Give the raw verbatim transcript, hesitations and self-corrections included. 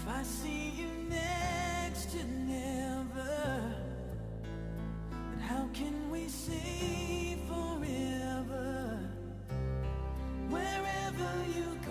If I see you next to never, then how can we say forever? Wherever you